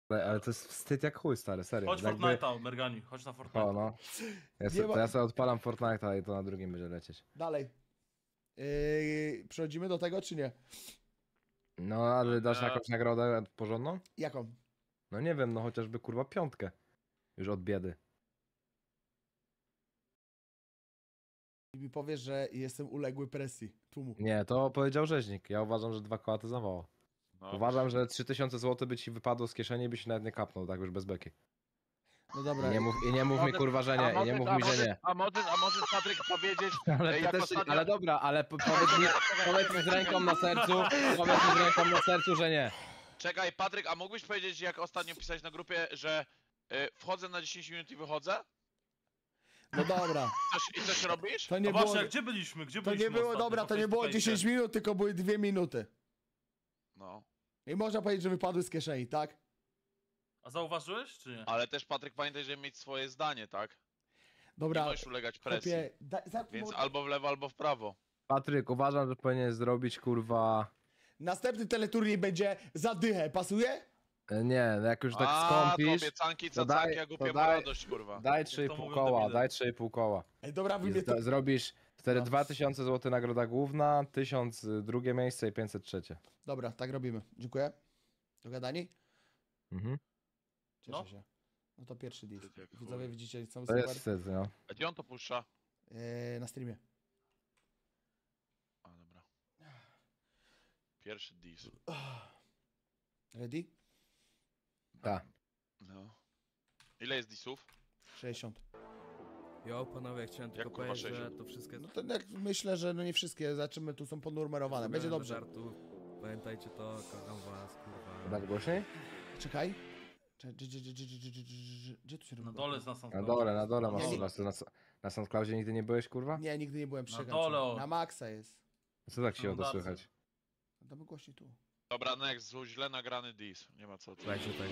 Ale to jest wstyd jak chuj, stary, serio. Chodź Fortnite'a, Mergani, chodź na Fortnite. O, no. Nie Ja sobie odpalam Fortnite'a i to na drugim będzie lecieć. Dalej. Przechodzimy do tego, czy nie? No, ale dasz jakąś nagrodę porządną? Jaką? No nie wiem, no chociażby kurwa 5. Już od biedy. I mi powiesz, że jestem uległy presji tłumu. Nie, to powiedział rzeźnik. Ja uważam, że 2 koła to za mało. No. Uważam, że 3000 zł by ci wypadło z kieszeni i byś nawet nie kapnął, tak już bez beki. No dobra. I nie mów mi kurwa, że nie, i nie mów mi, że nie. A możesz Patryk powiedzieć, Ale, jak to też, ostatnio... ale dobra, ale powiedz mi z ręką na sercu, powiedz mi z ręką na sercu, że nie. Czekaj, Patryk, a mógłbyś powiedzieć, jak ostatnio pisałeś na grupie, że wchodzę na 10 minut i wychodzę? No dobra. I coś robisz? To No nie właśnie, było... a gdzie byliśmy? Gdzie To byliśmy nie było, ostatnio? dobra, Po to nie było Facebooku 10 minut, tylko były 2 minuty. No. I można powiedzieć, że wypadły z kieszeni, tak? A zauważyłeś, czy nie? Ale też, Patryk, pamiętaj, żeby mieć swoje zdanie, tak? Nie Dobra. możesz ulegać presji. Chłopie, Więc albo w lewo, albo w prawo. Patryk, uważam, że powinien zrobić kurwa... Następny teleturniej będzie za dychę, pasuje? Nie, no jak już tak To skąpisz, obiecanki, to cacanki, daj- a głupia to daj- radość, kurwa. daj to 3,5 mówią koła, debile. daj 3,5 koła. Ej, dobra, wy I mnie to... zrobisz wtedy No. 2000 zł nagroda główna, 1000 drugie miejsce i 500 trzecie. Dobra, tak robimy. Dziękuję. Dogadani? Mhm. Cieszę No. się. No to pierwszy deal. Wstyd jak chuj. Widzowie, widzicie, cały To super. jest wstyd, no. A gdzie on to puszcza? Na streamie. A, dobra. Pierwszy dis. Ready? Tak. No. Ile jest disów? 60. Jo, panowie, chciałem tylko kurwa powiedzieć, że 60? to wszystko jest... No to jak myślę, że no nie wszystkie, zobaczymy, tu są ponumerowane. Będzie bez dobrze. żartów. Pamiętajcie to, kocham was, kurwa. Dać głośniej? Czekaj. Gdzie tu się robi? Na dole jest na Na SoundCloudzie. dole masz Nie, na SoundCloudzie nigdy nie byłeś, kurwa? Nie, nigdy nie byłem przegadzany. dole, o. Na maksa jest. Co tak się o to Fundacja. słychać? Damy głośniej tu. Dobra, next, zły, źle nagrany dis. Nie ma co. Słuchajcie tego.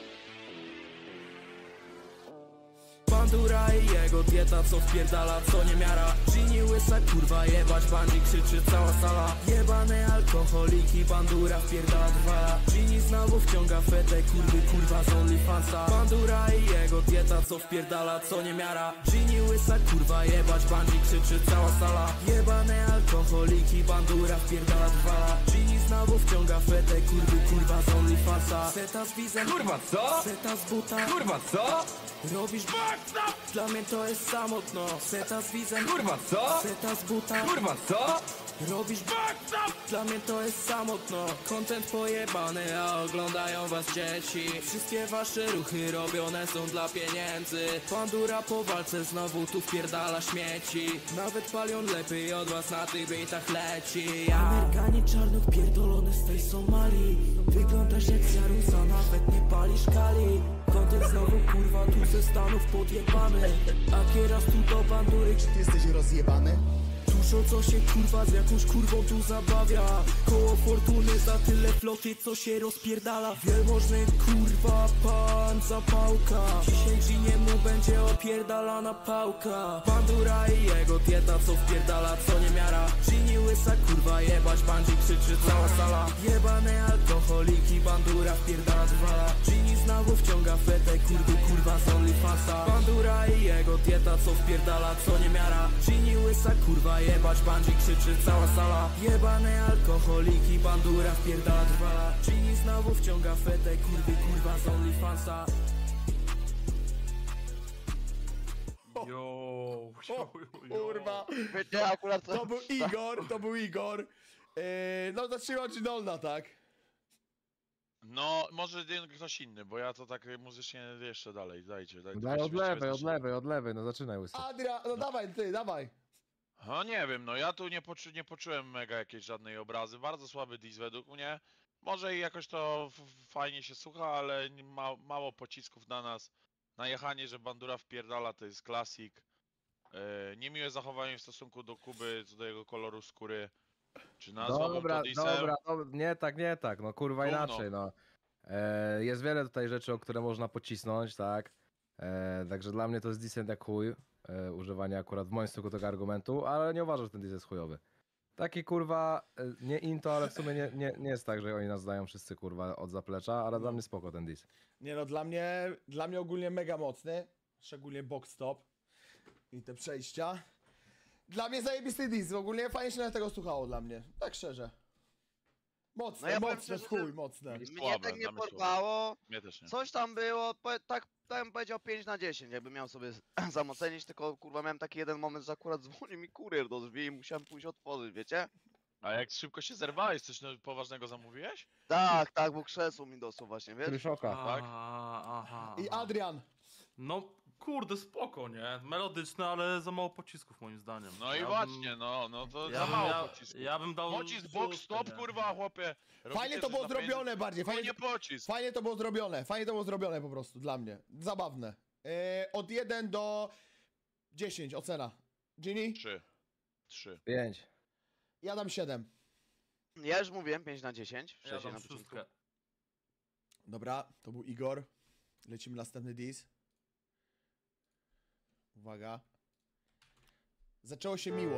Bandura i jego dieta, co wpierdala, co nie miara. Gini łysa, kurwa, jebać, bandzi krzyczy cała sala. Jebane alkoholiki, bandura wpierdala dwa. Gini znowu wciąga fetę, kurwa z OnlyFansa. Bandura i jego dieta, co wpierdala, co nie miara. Gini łysa, kurwa, jebać, bandzi krzyczy cała sala. Jebane alkoholiki, bandura wpierdala dwa. Gini znowu wciąga fetę, kurwa z OnlyFansa. Seta z wizem, Kurwa, co? seta z buta. Kurwa, co? Robisz dla mnie to jest samotno. Seta z wizem, Kurwa, co? seta z buta. Kurwa, co? Robisz dla mnie to jest samotno. Content pojebany, a oglądają was dzieci. Wszystkie wasze ruchy robione są dla pieniędzy. Bandura po walce znowu tu wpierdala śmieci. Nawet palion lepiej od was na tych bitach leci. Amerykanie czarnych pierdolony z tej Somalii. Wyglądasz jak Jarusa, nawet nie palisz kali. Content znowu kurwa tu ze Stanów podjebany. A kieras tu do bandury. Czy ty jesteś rozjebany? Dużo co się kurwa z jakąś kurwą tu zabawia. Koło fortuny za tyle floty co się rozpierdala. Wielmożny kurwa pan zapałka. 10 i mu będzie opierdalana pałka. Bandura i jego dieta co wpierdala co nie miara. Gini łysa kurwa jebać bandzi krzyczy cała sala. Jebane alkoholiki bandura wpierdala dwa. Gini znowu wciąga fetę kurwa z OnlyFansa. Bandura i jego dieta co wpierdala co nie miara. Gini łysa kurwa jebać bandzi krzyczy cała sala. Jebane alkoholiki bandura wpierdala dwa. Gini znowu wciąga fetę kurwa z OnlyFansa. Yo, Kurwa. Nie, akurat To był Igor, to był Igor. No zacznijmy od Ginolna, tak? No, może ktoś inny, bo ja to tak muzycznie jeszcze dalej. Dajcie. Daj od lewej, no zaczynaj łysy. Adria, no dawaj, ty, dawaj. No nie wiem, no ja tu nie poczułem mega jakiejś żadnej obrazy. Bardzo słaby dis według mnie. Może i jakoś to fajnie się słucha, ale mało pocisków na nas. Najechanie, że bandura wpierdala, to jest klasik. Niemiłe zachowanie w stosunku do Kuby, co do jego koloru skóry. Czy nazwałbym to disem? Dobra, nie tak, no kurwa Gówno. inaczej, no. Jest wiele tutaj rzeczy, o które można pocisnąć, tak? Także dla mnie to jest decent jak chuj. Używanie akurat w moim stosunku tego argumentu, ale nie uważam, że ten dis jest chujowy. Taki kurwa, nie into, ale w sumie nie jest tak, że oni nas znają wszyscy kurwa od zaplecza, ale dla mnie spoko ten dis. Nie no, dla mnie ogólnie mega mocny. Szczególnie box stop. I te przejścia. Dla mnie zajebisty dis, ogólnie fajnie się na tego słuchało dla mnie. Tak szczerze. Mocne, No ja powiem mocne, szczerze, w chuj, mocne. Mnie Słabe, tak nie dla mnie słabe. porwało. Mnie też nie. Coś tam było, tak bym powiedział 5 na 10, jakbym miał sobie zamocenić, tylko kurwa miałem taki jeden moment, że akurat dzwoni mi kurier do drzwi i musiałem pójść otworzyć, wiecie? A jak szybko się zerwałeś, coś poważnego zamówiłeś? Tak, bo krzesło mi dostło właśnie, wiesz? Kryszoka. tak? Aha. I Adrian. No kurde, spoko, nie? Melodyczne, ale za mało pocisków moim zdaniem. No i Ja właśnie, no to Ja za bym, mało pocisku. ja bym dał... Pocisk, box, szóstkę, stop, nie? kurwa, chłopie. Robicie Fajnie to coś było na pieniądze. zrobione bardziej, Chuj, fajnie, nie pocisk. fajnie to było zrobione po prostu dla mnie. Zabawne. Od 1 do 10 ocena. Ginny? 3. 5. Ja dam 7. Ja już mówiłem 5 na 10, Ja wcześniej dam na początku. szóstkę. Dobra, to był Igor. Lecimy następny dis. Uwaga. Zaczęło się miło.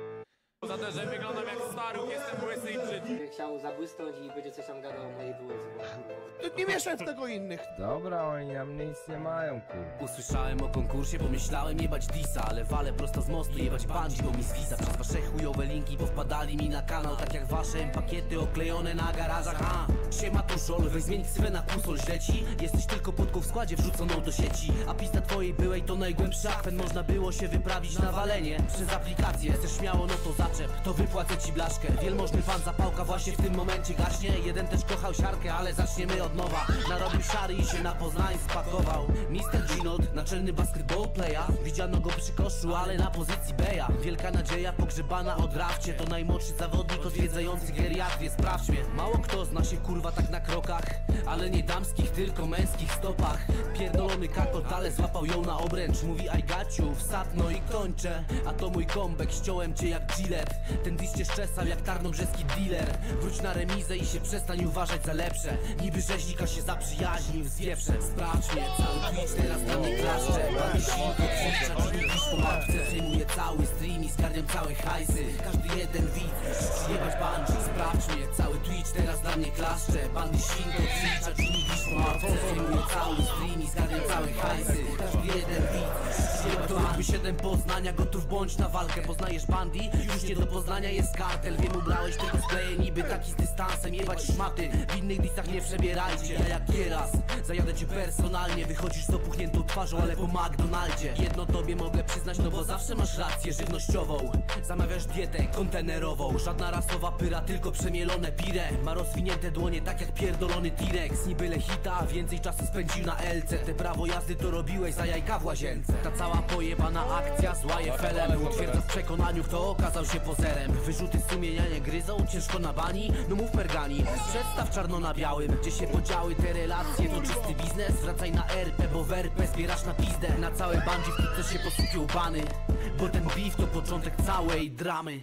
Za to, że wyglądam jak staruch, jestem łysy i brzydki. Chciał zabłysnąć i będzie coś tam gadał o mojej byłej. Nie mieszaj w tego innych. Dobra, oni nam nic nie mają kurwa. Usłyszałem o konkursie, pomyślałem jebać disa, ale walę prosto z mostu, jebać bandzi, bo mi zwisa. Przez wasze chujowe linki powpadali mi na kanał, tak jak wasze pakiety oklejone na garażach. Siema to żol, weź zmień ksywę na kusol, źle ci? Jesteś tylko podką w składzie wrzuconą do sieci, a pista twojej byłej to najgłębszy akwen. Można było się wyprawić na walenie przez aplikację. Chcesz śmiało, no to zaczep, to wypłacę ci blaszkę. Wielmożny pan zapałka właśnie w tym momencie gaśnie. Jeden też kochał siarkę, ale zaczniemy od nowa. Narobił szary i się na Poznań spakował. Mr. Ginot, naczelny basketball playa. Widziano go przy koszu, ale na pozycji Beja. Wielka nadzieja pogrzebana o drafcie. To najmłodszy zawodnik odwiedzający geriatrię. Sprawdź mnie, mało kto zna się kurwa tak na krokach, ale nie damskich, tylko męskich stopach. Pierdolony kakot, ale złapał ją na obręcz. Mówi I got you, wsad, no i kończę. A to mój comeback, ściąłem cię jak Gillette. Ten dis cię szczesał jak tarnobrzeski dealer. Wróć na remizę i się przestań uważać za lepsze. Niby rzeźnika się zaprzyjaźnił z wieprzem. Sprawdź mnie, cały Twitch teraz na mnie klaszcze. Bawię świnko, krzycza, czy niż po mapce. Przejmuję cały stream i zgarniam całe hajsy. Każdy jeden widz, musisz przyjebać bungee. Sprawdź mnie, cały Twitch teraz na mnie klaszcze. Bandy świnko, krzycza, czy niż po mapce. Przejmuję cały stream i zgarniam całe hajsy. Każdy jeden widz, musisz przyjebać bungee. 7 Poznania, gotów bądź na walkę. Poznajesz bandy? Już nie do poznania jest kartel. Wiem, ubrałeś te cosplaye niby taki z dystansem. Jebać szmaty, w innych disach nie przebierajcie. Ja jak kieras, zajadę cię personalnie. Wychodzisz z opuchniętą twarzą, ale po McDonaldzie. Jedno tobie mogę przyznać, no bo zawsze masz rację żywnościową. Zamawiasz dietę kontenerową. Żadna rasowa pyra, tylko przemielone pire. Ma rozwinięte dłonie tak jak pierdolony T-Rex. Nie byle hita, a więcej czasu spędził na LC. Te prawo jazdy to robiłeś za jajka w łazience. Ta cała pojebana akcja zła je felem. Utwierdza w przekonaniu, kto okazał się pozerem. Wyrzuty sumienia nie gryzą, ciężko na bani. No mów Mergani, przedstaw czarno na białym. Gdzie się podziały te relacje, to czysty biznes. Wracaj na RP, bo w RP zbierasz na pizdę. Na całe bandzi w co się posypią bany. Bo ten beef to początek całej dramy.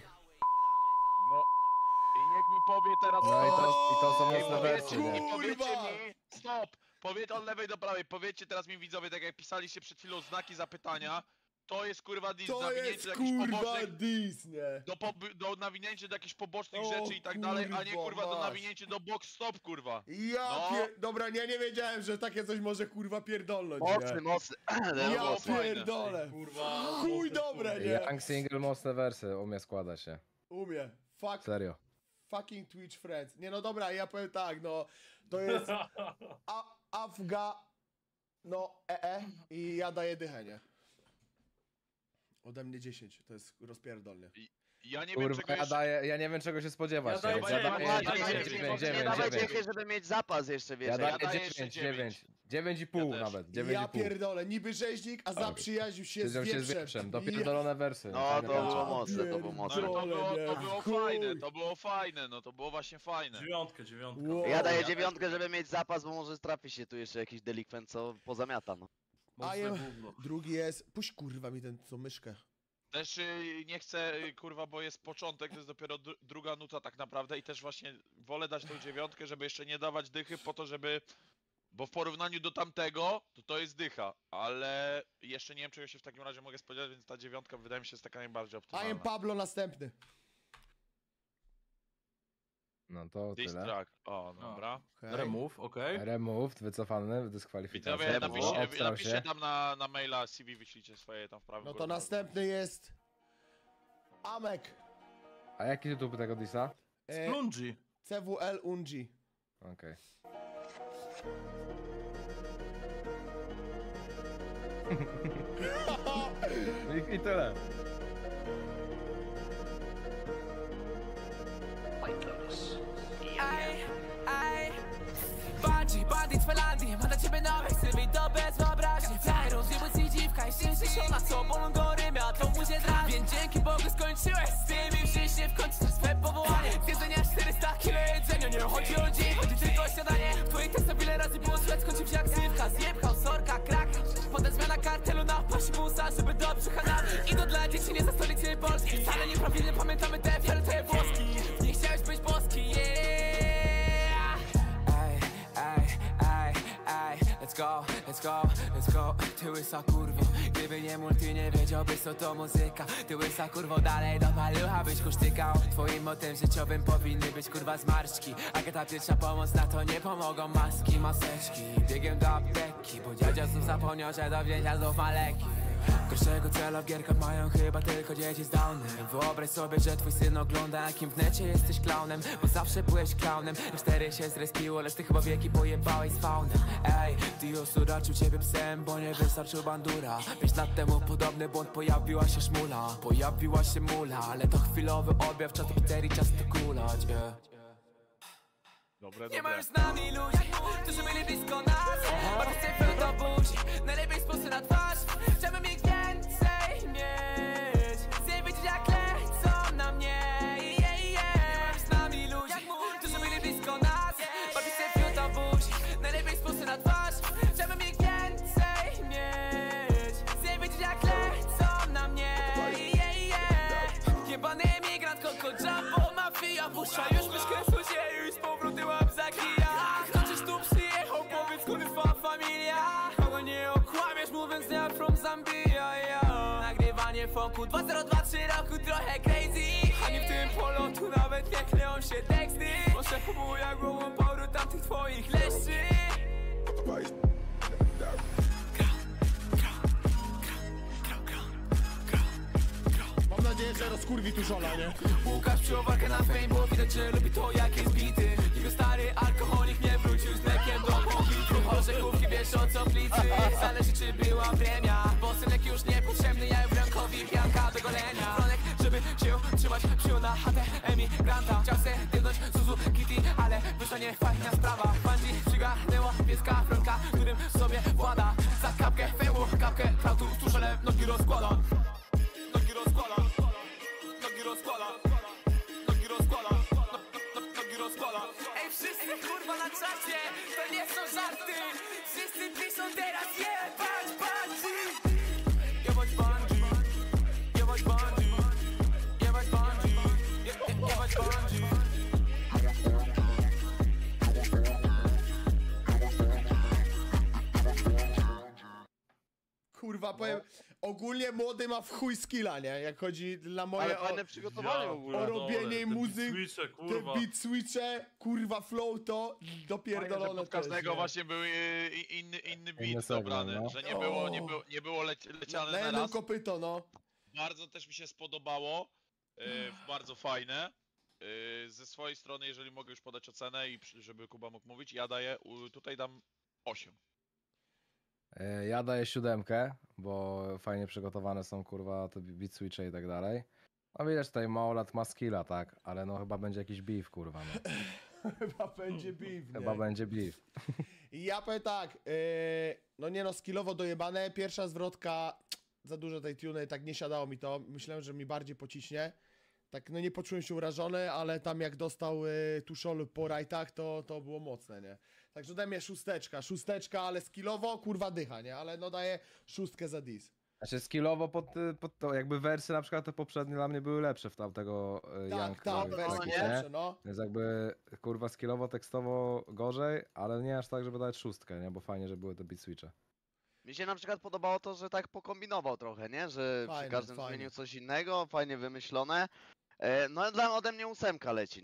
No i niech mi powie teraz... No i to są I mocne wersje, powiedzcie, nie? i powiedzcie Kurwa! mi, stop, powiedz od lewej do prawej, powiedzcie teraz mi widzowie, tak jak pisaliście przed chwilą znaki zapytania, to jest kurwa dis, To nawinięcie jest do jakichś kurwa pobocznych, dis, nie? do nawinięcie do jakichś pobocznych O, rzeczy i tak dalej, a nie kurwa, kurwa do masz. nawinięcie do box stop kurwa. Ja No. Dobra, nie wiedziałem, że takie coś może kurwa pierdolnąć, Mocny, nie? mocny. Ja Mocny. fajne. pierdolę. Kurwa. Chuj dobre, nie? Young Single mocne wersy, umie składać się. Umie. Serio. Fucking Twitch friends. Nie no dobra, ja powiem tak, no. To jest Afga, no i ja daję dychę, nie? Ode mnie 10, to jest rozpierdolnie. Ja nie wiem czego Kurwa, jeszcze... ja nie wiem czego się spodziewać. Ja daję więc ja dziewięć, daję ja daję 9, Nie dawaj 9. dziechy, żeby mieć zapas jeszcze, wiesz. Ja jak- daję daję jeszcze 9, 9. 9,5 Ja też. nawet, Ja 9,5. pierdolę, niby rzeźnik, a zaprzyjaźnił się Siedział z się z wieprzem. wieprzem, dopierdolone wersy. No, tak to naprawdę. było mocne, to było No, mocne. ale to było nie, fajne, chuj. to było fajne, no to było właśnie fajne. Dziewiątkę. Wow. Ja daję Ja 9, żeby mieć zapas, bo może trafi się tu jeszcze jakiś delikwent, co pozamiata, no. Mocne jem- gówno. Drugi jest, puść kurwa mi ten, co myszkę. Też nie chcę, kurwa, bo jest początek, to jest dopiero druga nuta tak naprawdę i też właśnie wolę dać tą 9, żeby jeszcze nie dawać dychy po to, żeby... Bo w porównaniu do tamtego, to jest dycha, ale jeszcze nie wiem czego się w takim razie mogę spodziewać, więc ta 9 wydaje mi się jest taka najbardziej I am optymalna. Pablo następny. No to Diss tyle. track. O, dobra. Okej. Remove, okej. Removed, wycofany, dyskwalifikacja. Widzowie, Removed. Obstrał się. napiszcie tam na maila CV, wyślijcie swoje tam w prawym No to górnym rogu. następny jest... Amek. A jaki tytuł tego disa? Splungi. CWL Ungi. Okej. I tyle. Bandit z Felandii, ma dla ciebie nowych sylwii, to bez wyobraźni. Flyer, rozjebać dziwka i szczęście ona, co bolą gory, miała tą muzię drań. Więc dzięki Bogu skończyłeś z tym i wziąłeś się w końcu na swe powołanie. Z jedzenia 400 kilo jedzenia, nie chodzi o dzień, chodzi tylko o śniadanie. W twoich tekstach wiele razy było słychać, skończył się jak ksywka, zjebka, sorka, krak. Potem zmiana kartelu na pasie busa, żeby dobrze hanami. I to dla dzieci nie za stolicy Polski. Wcale nieprawidłnie pamiętamy te fioletowe włoski. Nie chciałeś być boski, Let's go, let's go, let's go. Ty łysa kurwo, gdyby nie multi nie wiedziałbyś co to muzyka. Ty łysa kurwo, dalej do palucha byś kusztykał. Twoim motem życiowym powinny być kurwa zmarszczki. A ta pierwsza pomoc, na to nie pomogą maski, maseczki. Biegiem do apteki, bo dziadzia znów zapomniał, że do wzięcia znów ma leki. Gorszego cela w gierkach mają chyba tylko dzieci z Downem. Wyobraź sobie, że twój syn ogląda, jakim w necie jesteś klaunem. Bo zawsze byłeś klaunem. F4 się zrespiło, lecz ty chyba wieki pojebałeś z faunem. Ej, Diosu raczył ciebie psem, bo nie wystarczył bandura. 5 lat temu podobny błąd, pojawiła się szmula. Pojawiła się mula, ale to chwilowy objaw, czas do pizzerii, czas to kulać, Dobre, Nie ma dobre. już z nami ludzi, którzy byli blisko nas. Bardzo chcę do buzi, najlepiej sposób na twarz. Chciałbym ich więcej mieć, chcę wiedzieć jak lecą na mnie. Nie ma już z nami ludzi, którzy byli blisko nas. Bardzo chcę do buzi, najlepiej sposób na twarz. Chciałbym ich więcej mieć, chcę wiedzieć jak lecą na mnie. Jebany emigrant, Coco Jumbo, mafia, busza. Już myszkę słyszę, już z powrotem łap za kija. Kto czyś tu przyjechał, powiedz kurwa familia. Kogo nie okłamiesz, mówiąc nie from Zambia, Nagrywanie funku 2023 roku trochę crazy. Ani w tym polotu nawet nie kleją się teksty. Może jak głową poru tamtych twoich leszczy. Mam nadzieję, że rozkurwi tu żona, nie? Łukasz przyjął walkę na fame, bo widać, że lubi to jak jest bity. Jego stary alkoholik nie wrócił z mlekiem do pobitu. Orzechówki wiesz o co plicy, zależy czy była premia. Bo synek już niepotrzebny, ja w rękowi pianka do golenia. Fronek, żeby się trzymać, przyjął na chatę emigranta. Chciał se dymnąć Suzu Kitty, ale wyszła nie fajna sprawa. Bandzi przygarnęło pieska Fronka, którym sobie włada. Za kapkę fejmu, kapkę trautu, tuszele nogi rozkłada. Nogi rozkłada, nogi rozkłada, nogi rozkłada, nogi rozkłada. Ej, wszyscy kurwa na czacie, to nie są żarty. Wszyscy piszą teraz jebać bandzi. Jebać bandzi, jebać bandzi, jebać bandzi, jebać bandzi. Kurwa, powiem, ogólnie młody ma w chuj skilla, nie? Jak chodzi dla moje Ale fajne przygotowanie w ogóle. o robienie muzyk, Switche, te kurwa. beat switche, kurwa flow to Fajnie, że dopierdolone pod każdego też, właśnie był inny beat segment, dobrany, no. że nie było nie? leciane Na na jednym raz. kopyto, no. Bardzo też mi się spodobało, bardzo fajne. Ze swojej strony, jeżeli mogę już podać ocenę i żeby Kuba mógł mówić, ja daję, tutaj dam 8. Ja daję 7, bo fajnie przygotowane są kurwa te beat switche i tak dalej. No widać tutaj Małolat ma skilla, tak? Ale no chyba będzie jakiś beef kurwa, no. Chyba będzie beef, nie? Chyba będzie beef. I ja powiem tak, no nie no, skillowo dojebane, pierwsza zwrotka, za dużo tej tuny, tak nie siadało mi to, myślałem, że mi bardziej pociśnie. Tak, no nie poczułem się urażony, ale tam jak dostał tuszol po rajtach, to było mocne, nie? Także ode mnie szósteczka, ale skillowo, kurwa dycha, nie? Ale no daję 6 za dis. Znaczy skillowo pod to, jakby wersy na przykład te poprzednie dla mnie były lepsze w tamtego Young Tak, wersje nie? lepsze, no. Więc jakby kurwa skillowo, tekstowo gorzej, ale nie aż tak, żeby dać 6, nie? Bo fajnie, że były te beat switche. Mi się na przykład podobało to, że tak pokombinował trochę, nie? Że Fajne, przy każdym fajne. zmienił coś innego, fajnie wymyślone. No ode mnie 8 leci, nie?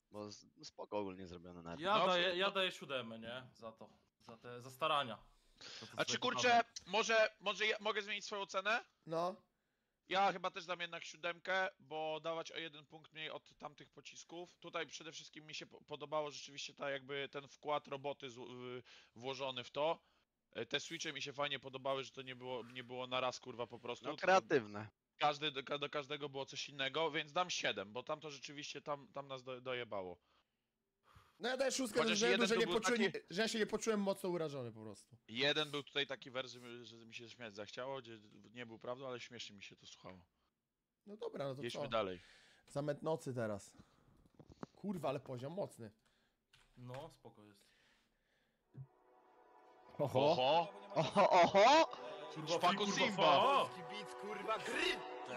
Bo spoko ogólnie zrobione na Ja daję 7, nie? Za to. Za starania. A czy kurczę, może ja mogę zmienić swoją cenę? No. Ja chyba też dam jednak 7, bo dawać o 1 punkt mniej od tamtych pocisków. Tutaj przede wszystkim mi się podobało rzeczywiście jakby ten wkład roboty włożony w to. Te switche mi się fajnie podobały, że to nie było na raz kurwa po prostu. No kreatywne. Do każdego było coś innego, więc dam 7, bo tam to rzeczywiście tam nas dojebało. No ja daję 6 ze Chociaż względu, jeden że, to był taki- że ja się nie poczułem mocno urażony po prostu. Jeden był tutaj taki wers, że mi się śmiać zachciało, gdzie nie był prawdą, ale śmiesznie mi się to słuchało. No dobra, no to Jedźmy co? dalej. Zamęt nocy teraz. Kurwa, ale poziom mocny. No, spoko jest. Oho. Oho! Oho! Szpaku Simba! Polski Beat, kurwa, gry!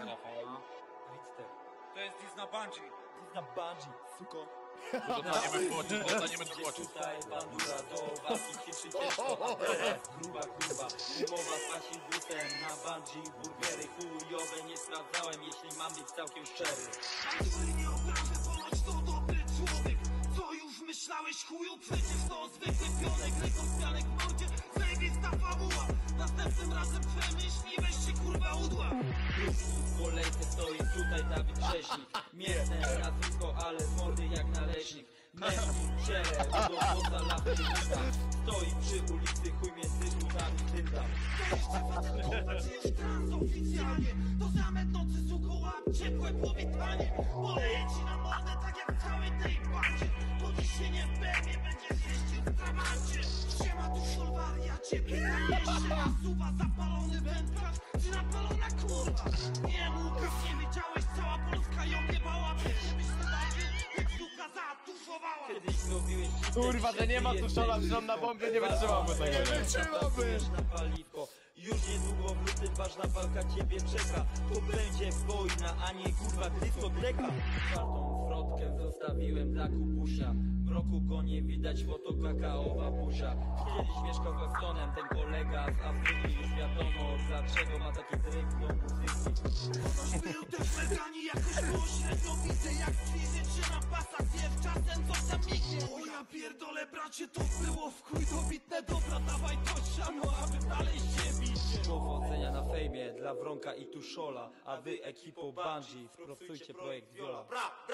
To jest dis na Bungie. Dis na Bungie, suko. Dostaniemy tłoczy. Tutaj bandura do walki cieszy ciężko. Gruba, umowa z pasibusem na Bungie. Burgery chujowe nie sprawdzałem, jeśli mam być całkiem szczery. Nie obrażę, ponoć to dobry człowiek. Co już myślałeś, chuju? Przecież to zwykły pionek, rekospianek w mordzie, zajebista fabuła. Następnym razem przemyśl i weź się kurwa udła. W kolejce stoi tutaj Dawid Rzeźnik. Mierne nazwisko, ale z mordy jak naleśnik. Męski, ciele, udowodza, lapy, luta. Stoi przy ulicy, chuj między butami dynda. Już transoficjalnie, to zamęt nocy, suko, łap ciepłe powitanie. Poleję ci na mordę tak jak w całej tej bandzie. Po dziś się nie pewnie będziesz jeździł w trabancie. Siema tu szolwariacie, pytam jeszcze nasuwa. Zapalony wędkarz, czy napalona kurwa? Nie mów, nie wiedziałeś, cała Polska ją jebała. Żebyś zobaczył, jak suka zatufowała. Kiedyś robiłeś Kurwa, że nie ma tu szola, że on na bombie nie wytrzymałby tego. Nie wytrzymałby! na paliwko. Już niedługo w lutym ważna walka ciebie czeka. To będzie wojna, a nie kurwa dyskoteka. Czwartą frotkę zostawiłem dla kupusia. Mroku go nie widać, bo to kakaowa burza. Kiedyś mieszkał z Astonem, ten kolega z Afryki. Już wiadomo dlaczego ma taki tryb do muzyki. Ponoć był też Mergani, jakoś pośrednio widzę, jak twizy czy na pasach zjew, czasem coś tam mignie. O ja pierdolę bracie, to było w chuj dobitne. Dobra, dawaj to siano, aby dalej się bić. Powodzenia na fejmie dla Wronka i Tuszola. A wy ekipą Bungie sprostujcie projekt Viola.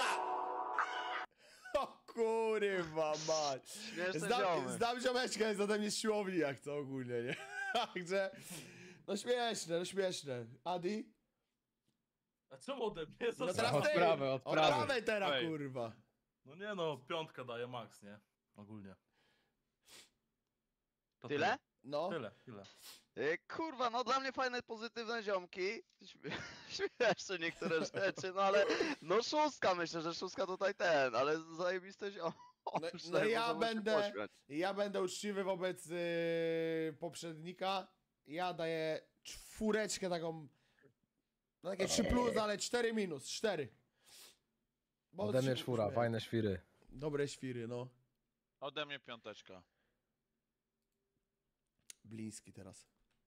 O kurwa mać. Śmieszne ziomy. Znam ziomeczka, jest ode mnie z siłowni jak co ogólnie, nie? Także, no śmieszne. Adi? A czemu ode mnie? No teraz Od ty! prawej, od prawej. prawej teraz, Ej. kurwa. No nie no, 5 daje max, nie? Ogólnie. To Tyle? No. Tyle. Kurwa, no dla mnie fajne, pozytywne ziomki. Śmieszne niektóre rzeczy, no ale no 6, myślę, że 6 tutaj ale zajebiste ziomy. No ja będę uczciwy wobec poprzednika. Ja daję 4 taką, no takie 3+, ale 4-, 4. Bo Ode mnie 4, śmiech. fajne świry. Dobre świry, no. Ode mnie 5. Bliński teraz.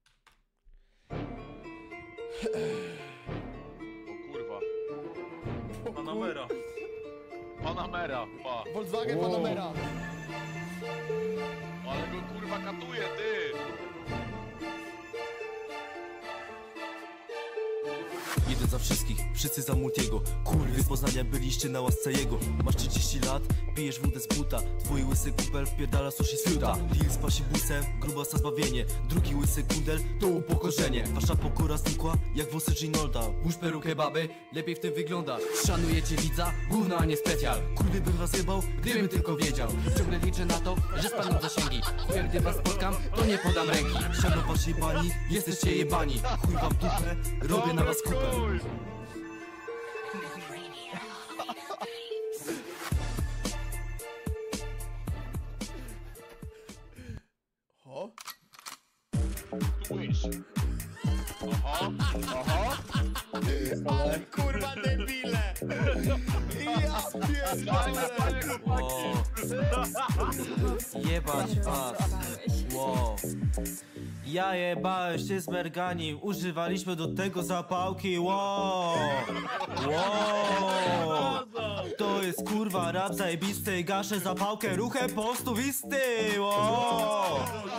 O kurwa. Panamera. Panamera, pa. Volkswagen Wow. Panamera. Ale go kurwa katuje, ty! Jeden za wszystkich, wszyscy za Multiego. Kurwy z Poznania byliście na łasce jego. Masz 30 lat, pijesz wódę z buta. Twój łysy kumpel wpierdala sushi z fiuta. Deal z pasibusem, grubasa zbawienie. Drugi łysy kundel to upokorzenie. Wasza pokora znikła jak włosy Ginolda. Włóż perukę baby, lepiej w tym wyglądasz. Szanujecie widza, gówno a nie specjal. Kurwy bym was jebał, gdybym tylko wiedział. Ciągle liczę na to, że spadną zasięgi. Gdy was spotkam, to nie podam ręki. Siano waszej bani, jesteście jebani. Chuj wam w dupę, robię na was kupę. O. Twitch. Oho. Ale kurwa debile! Ja pierdolę! Wow. Jebać was. Wow. Ja jebałem się z Merganim, używaliśmy do tego zapałki. Wow. Wow. To jest kurwa rap zajebisty, gaszę zapałkę ruchem postuwisty. Wow.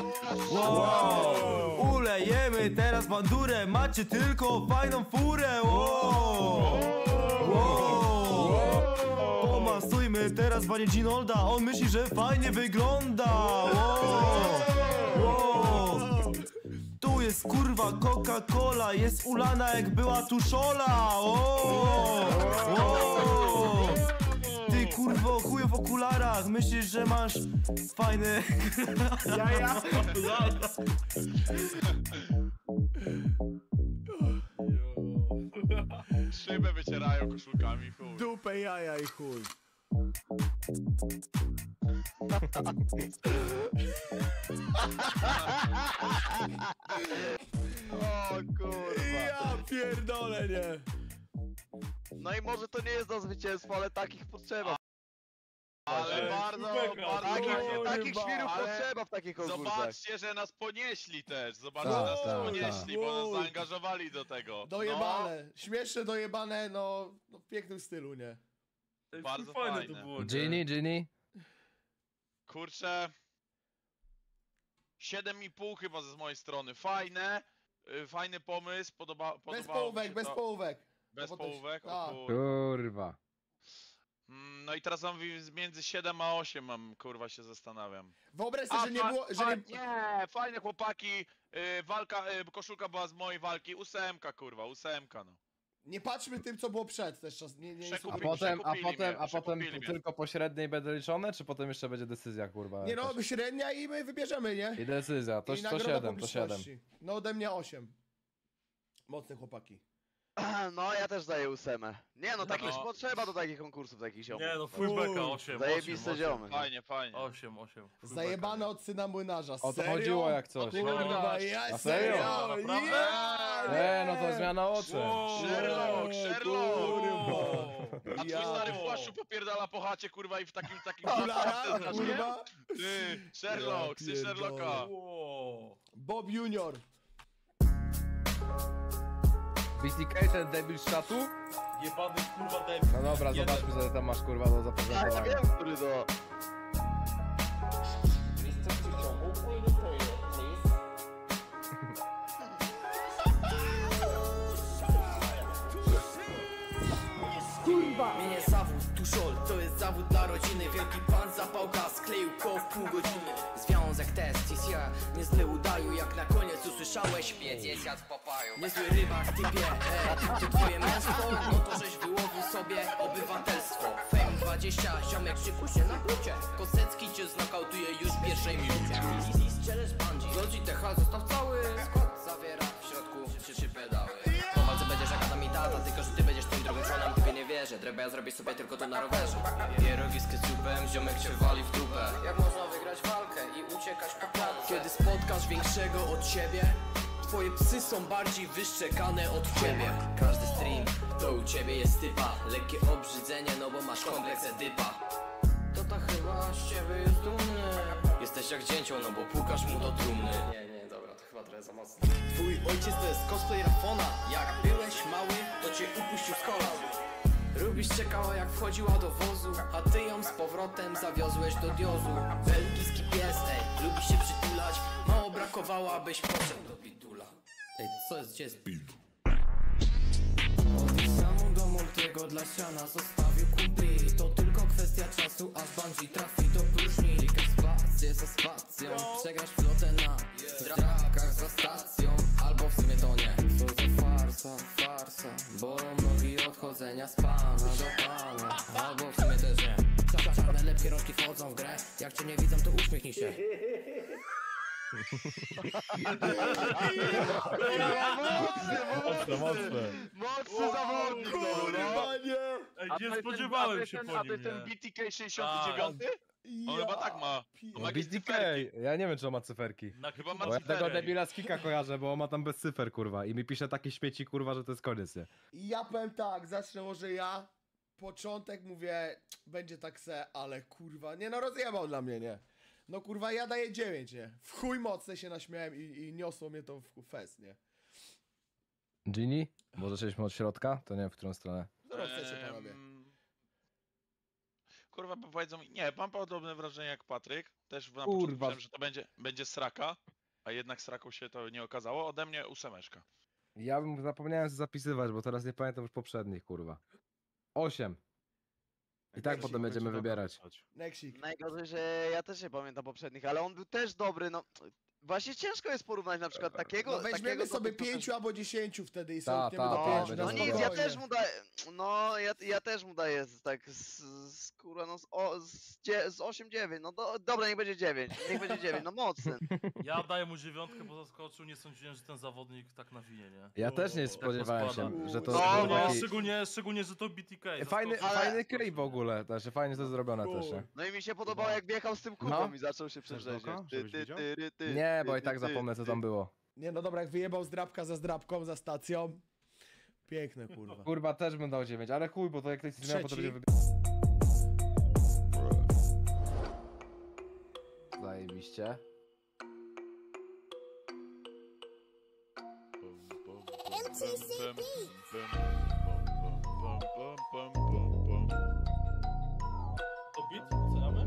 Wow. Ulejemy teraz bandurę, macie tylko fajną furę. Wow. Wow. Pomasujmy teraz panie Ginolda, on myśli, że fajnie wygląda. Wow. Wow. Tu jest kurwa Coca-Cola, jest ulana jak była tuszola. Wow. Wow. Ty kurwo chuj w okularach, myślisz, że masz fajny... Ja. Szybę wycierają koszulkami, chuj. Dupę, jaja i chuj. O kurwa. Ja pierdolę, nie. No i może to nie jest do zwycięstwa, ale takich potrzeba. Ale bardzo, Takich kurwa, świrów ale potrzeba w takich konkursach. zobaczcie, że nas ponieśli też. Zobaczcie, Tak, nas tak, ponieśli, bo nas tak. zaangażowali do tego. Dojebane. Śmieszne, dojebane, no w pięknym stylu, nie? Bardzo fajne fajne. to było, nie? Ginny? Kurczę, 7,5 chyba z mojej strony. Fajne, fajny pomysł, podobało Bez mi się połówek, bez to. połówek. Bez No bo to- połówek? tak. O kur... Kurwa. No i teraz mam między 7 a 8 mam, kurwa, się zastanawiam. Wyobraź sobie, że nie było, że nie... Nie, fajne chłopaki, walka, koszulka była z mojej walki, 8, kurwa, 8, no. Nie patrzmy tym, co było przed też czas. Nie Przekupi- A potem przekupili mnie. tylko po średniej będę liczone, czy potem jeszcze będzie decyzja, kurwa? Nie no, jakaś? średnia i my wybierzemy, nie? I decyzja, to I nagroda 7, to 7. publiczności. No ode mnie 8. Mocne chłopaki. No ja też daję 8. Nie no, takich No. potrzeba do takich konkursów, takich ziomów. Nie no, fullbacka 8. Zajebiste ziomy. Fajnie, fajnie. 8. Zajebane od syna młynarza. O to Serio? chodziło jak coś. Kurwa, ja A serio? serio? Naprawdę? Nie, No to zmiana ocen. Sherlock, Kurwa. A twój Ja. stary w płaszczu popierdala po chacie, kurwa, i w takim Olara, znasz, kurwa. Ty, Sherlock, Ja ty Sherlocka. Wow. Bob Junior. BTK, ten debil z czatu? Jebany kurwa debil. No dobra, Jeden. zobaczmy, co tam masz, kurwa, do Ja zaprezentowania. wiem, który to. Mnie zawód, tuszol, to jest zawód dla rodziny. Wielki pan zapałka skleił koło w pół godziny. Związek testis, ja niezły udaju. Jak na koniec usłyszałeś, piec jest jadł papaju. Niezły rybak, typie, to twoje męstwo. No to żeś wyłowił sobie obywatelstwo. Fame 20, ziomek szykuj się na klucie. Kosecki cię znokautuje już w pierwszej minucie. Easy strzelesz bungee. Logitech zostaw cały skład. Zawiera w środku trzy pedały. Po walce będziesz jak Adam i tata, tylko że ty będziesz tym drugim członem. Tobie nie wierzę, treba ja zrobię sobie tylko to na rowerze. Pierogi z ketchupem, ziomek cię wali w dupę. Jak można wygrać walkę i uciekać po klatce? Kiedy spotkasz większego od siebie, twoje psy są bardziej wyszczekane od ciebie. Każdy stream to u ciebie jest typa. Lekkie obrzydzenie, no bo masz kompleks edypa. To ta chyba z ciebie jest dumny. Jesteś jak dzięcioł, no bo pukasz mu do trumny. Nie, dobra, to chyba trochę za mocno. Twój ojciec to jest cosplay Rafona. Jak byłeś mały, to cię upuścił z kolan. Rubiś czekała jak wchodziła do wozu, a ty ją z powrotem zawiozłeś do diozu. Belgijski pies, ej, lubi się przytulać. Mało brakowało, abyś poszedł do bidula. Ej, co jest, gdzie jest bidul? Od samą do Montiego dla siana zostawił kumpli. To tylko kwestia czasu, aż bungee trafi do próżni. Klikaj spację za spacją, przegrasz flotę na drakach za stacją. Albo w sumie to nie. Co za farsa, bolą nogi od chodzenia z pana do pana. Albo w sumie też nie. Czarne lepkie rączki wchodzą w grę. Jak cię nie widzą, to uśmiechnij się. Mocny zawodnik, no. Kurwa, nie. Ej, nie spodziewałem się po A to nim, jest ten nie? BTK 69? On chyba tak ma. pi- On ma jakieś BTK, cyferki. ja nie wiem, czy on ma cyferki. Chyba ma Bo ja tego cyferki. debila z Kika kojarzę, bo on ma tam bez cyfer, kurwa. I mi pisze takie śmieci, kurwa, że to jest koniec, nie? Ja powiem tak, zacznę może ja. Początek mówię, będzie tak se, ale kurwa, nie no rozjebał dla mnie, nie? No kurwa, ja daję 9, nie? W chuj mocno się naśmiałem i niosło mnie to w fest, nie? Gini? Bo zaczęliśmy od środka? To nie wiem, w którą stronę. Co chcecie, panowie? Kurwa, bo powiedzą mi, nie, mam podobne wrażenie jak Patryk. Też na Kurwa. początku myślałem, że to będzie sraka, a jednak sraką się to nie okazało. Ode mnie 8. Ja bym zapomniałem zapisywać, bo teraz nie pamiętam już poprzednich, kurwa. 8. I tak potem będziemy wybierać. Nexik. Najgorzej, że ja też nie pamiętam poprzednich, ale on był też dobry, no. Właśnie ciężko jest porównać na przykład takiego. No weźmiemy takiego sobie do tych, 5 albo 10 wtedy i Ta, sobie ta, do ta, 5. będzie No nic, ja spokojnie. też mu daję. No, ja też mu daję tak kurwa, no z 8-9. No dobra, niech będzie 9. Niech będzie 9, no mocny. Ja daję mu 9, bo zaskoczył, nie sądziłem, że ten zawodnik tak nawinie, nie? Ja też nie spodziewałem składa. się, że to No, był No, taki... szczególnie, że to BTK. Fajny, zaskoczył. fajny klip w ogóle, też fajnie to zrobione też, nie? No i mi się podobało, jak wjechał z tym kubą No. i zaczął się przerzeźniać. Boka? Żebyś widział? Nie, bo i tak zapomnę, co tam było. Nie no dobra, jak wyjebał zdrabka za zdrabką, za stacją. Piękne kurwa. Kurwa, też bym dał 9, ale chuj, bo to jak ktoś zmienia, to Trzeci. będzie wybierać. Zajebiście. To bit? Oceniamy?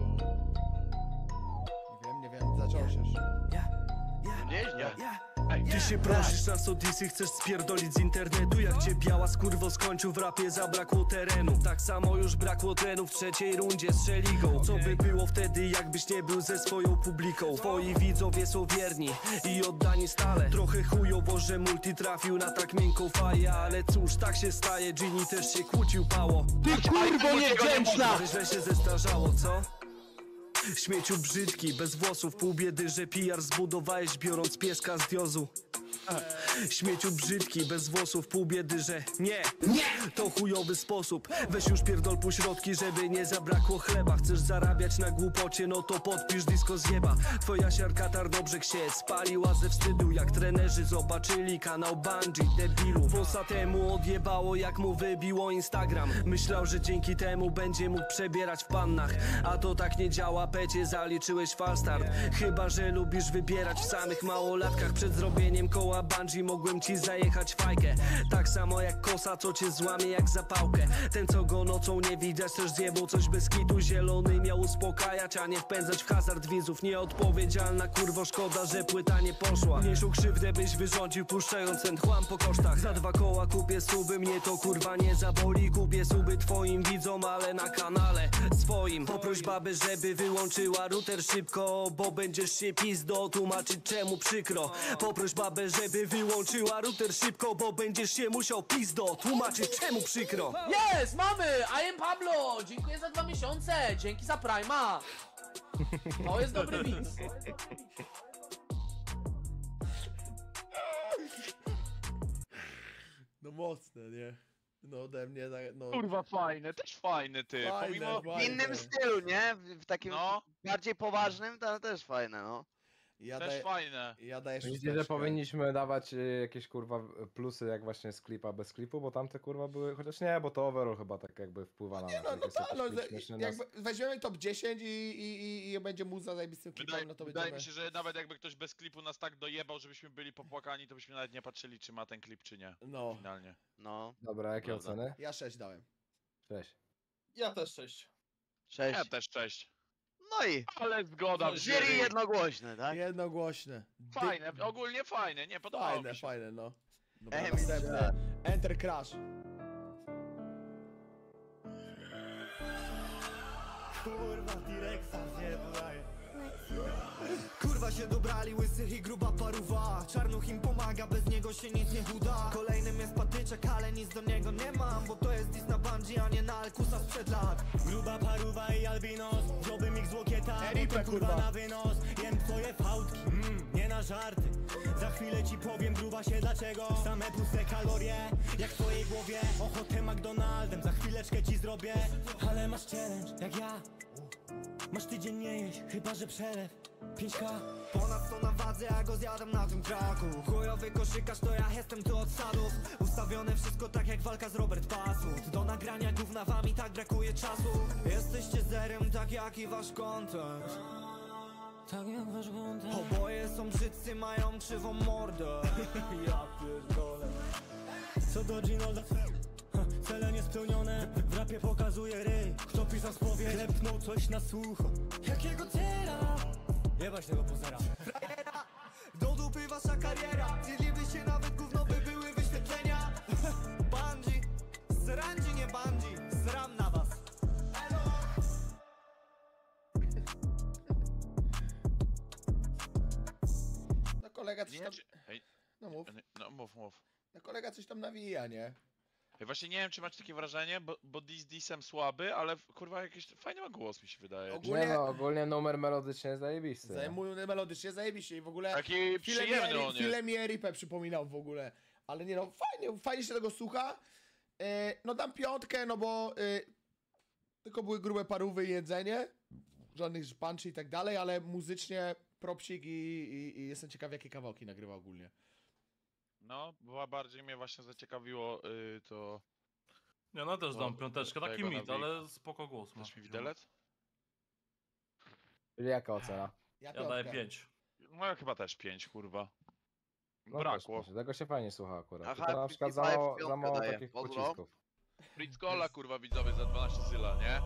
Nie wiem, zaczął się już. Nieźle. Ty się prosisz na sodisy, chcesz spierdolić z internetu. Jak cię biała skurwo skończył w rapie, zabrakło terenu. Tak samo już brakło trenu w trzeciej rundzie z Szeligą. Co by było wtedy, jakbyś nie był ze swoją publiką? Twoi widzowie są wierni i oddani stale. Trochę chujowo, że multi trafił na tak miękką faję, ale cóż, tak się staje, Gini też się kłócił pało. Ty kurwo niewdzięczna! Źle się zestarzało, co? Śmieciu brzydki, bez włosów, pół biedy, że PR zbudowałeś, biorąc pieska z diozu. Śmieciu brzydki, bez włosów, pół biedy, że nie, to chujowy sposób. Weź już pierdol półśrodki, żeby nie zabrakło chleba. Chcesz zarabiać na głupocie, no to podpisz disco z nieba. Twoja siarka Tarnobrzeg się spaliła ze wstydu, jak trenerzy zobaczyli kanał Bungie, debilu. Wąsa temu odjebało, jak mu wybiło Instagram. Myślał, że dzięki temu będzie mógł przebierać w pannach, a to tak nie działa, pecie, zaliczyłeś falstart. Chyba że lubisz wybierać w samych małolatkach. Przed zrobieniem koła Bungie mogłem ci zajechać fajkę. Tak samo jak kosa, co cię złamie jak zapałkę. Ten, co go nocą nie widać, też zjebał coś bez kitu. Zielony miał uspokajać, a nie wpędzać w hazard widzów. Nieodpowiedzialna kurwo, szkoda, że płyta nie poszła. Mniejszą krzywdę byś wyrządził, puszczając ten chłam po kosztach. Za 2 koła kupię suby, mnie to kurwa nie zaboli. Kupię suby twoim widzom, ale na kanale swoim. Poproś babę, żeby wyłączyła router szybko, bo będziesz się pizdo tłumaczyć, czemu przykro. Poproś babę, żeby wyłączyła router szybko, bo będziesz się musiał pizdo tłumaczyć, czemu przykro. Jest, mamy! I am Pablo! Dziękuję za 2 miesiące! Dzięki za Prima! To jest dobry mix. No mocne, nie? No ode mnie, no... Kurwa fajne, też fajny ty. Fajne, Pomimo... fajne. W innym stylu, nie? W takim No. bardziej poważnym, to też fajne, no. Ja Też daję, fajne. ja daję Myślicie, że szósteczkę. powinniśmy dawać jakieś kurwa plusy jak właśnie z klipa bez klipu, bo tamte kurwa były, chociaż nie, bo to overall chyba tak jakby wpływa na Nie nas. no, jak no jest tak, jakiś no, klip śmieszny, jak nas- weźmiemy top 10 i będzie muza za zajebistym klipem, no to Wydaje będziemy... mi się, że nawet jakby ktoś bez klipu nas tak dojebał, żebyśmy byli popłakani, to byśmy nawet nie patrzyli, czy ma ten klip, czy nie. No, Finalnie. No. Dobra, jakie Prawda. oceny? ja 6 dałem. 6. Ja też 6. 6. Ja też cześć. No i Ale zgoda w jury jednogłośne, tak? Jednogłośne. Fajne, ogólnie fajne, nie podobało Fajne, mi się. fajne, no. Dobra, Ej, następne. Enter Crash. Kurwa, T-Rexa nie daje. Kurwa się dobrali, łysych i gruba paruwa. Czarnuch im pomaga, bez niego się nic nie uda. Kolejnym jest patyczek, ale nic do niego nie mam, bo to jest dis na Bungie, a nie na Alkusa sprzed lat. Gruba paruwa i albinos, wziąłbym ich z łokieta, Eripę, potem kurwa kurwa. na wynos. Jem twoje fałdki, nie na żarty. Za chwilę ci powiem, gruba się dlaczego. Same puste kalorie, jak w twojej głowie. Ochotę McDonaldem, za chwileczkę ci zrobię. Ale masz challenge, jak ja. Masz tydzień nie jeść, chyba że przelew 5K. Ponad 100 na wadze, a go zjadam na tym traku. Chujowy koszykarz, to ja jestem tu od sadów. Ustawione wszystko tak jak walka z Robert Pasut. Do nagrania gówna wam i tak brakuje czasu. Jesteście zerem, tak jak i wasz content. Tak jak wasz content. Oboje są brzydcy, mają krzywą mordę. Ja pierdolę. Co do Ginolda, cele niespełnione. W rapie pokazuje ryj. Kto pisał spowiedź, klepnął coś na słucho. Jakiego cela? Jebać tego pozera. Frajera, do dupy wasza kariera. Zjedlibyście nawet gówno, by były wyświetlenia. Bandzi, srandzi nie bandzi. Sram na was. No kolega coś tam... Ej, No mów. no mów. No kolega coś tam nawija, nie? Ej, właśnie nie wiem, czy macie takie wrażenie, bo Disem słaby, ale kurwa jakiś fajny ma głos, mi się wydaje. Ogólnie- Nie no, ogólnie numer melodyczny jest zajebisty. nie? Zajmują melodycznie, zajebiście i w ogóle... Taki przyjemny on jest. Chwilę mi Ripę przypominał w ogóle. Ale nie no, fajnie się tego słucha. No dam 5, no bo tylko były grube parówy i jedzenie. Żadnych punchy i tak dalej, ale muzycznie propsik i jestem ciekaw, jakie kawałki nagrywa ogólnie. No, była bardziej mnie właśnie zaciekawiło to... Nie, no też dam No, 5, taki tego mit, na ale spoko głos ma. Też mi widelec? Czyli jaka ocena? Ja daję 5. 5. No ja chyba też 5, kurwa. No Brakło. też, tego się fajnie słucha akurat. Aha, Tylko na przykład za 55 mało, za mało daję. takich Pozdro. pocisków. Fritz Cola, kurwa, widzowie, za 12 zyla, nie?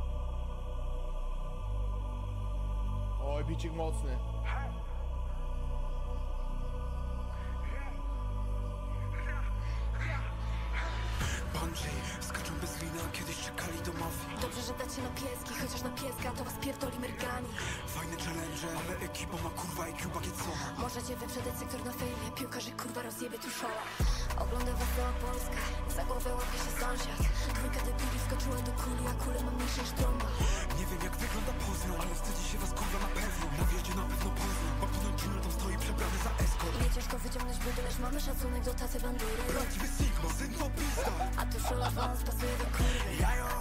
Oj, bicik mocny. Bungee, skaczą bez lina, kiedyś czekali do mafii. Dobrze, że dacie na pieski, chociaż na pieska to was pierdoli mergani. Fajne challenge, ale ekipa ma kurwa IQ bagietsona. Możecie wyprzedać sektor na fejmie, piłkarzy kurwa rozjebie tu szoła. Ogląda was cała Polska, za głowę łapie się sąsiad. Dwójka debili wskoczyła do kuli, a kule mam mniejsze niż trąba. Nie wiem jak wygląda Poznań, ale wstydzi się was kurwa na pewno. Na wjeździe na pewno Poznań, bo ponad Junior tam stoi przebrany za escort. Nie ciężko wyciągnąć buty, lecz mamy szacunek do tacy bandury. Prawdziwy Sigma, syn to pista. A tu szola wąs pasuje do kurwy. Jajo,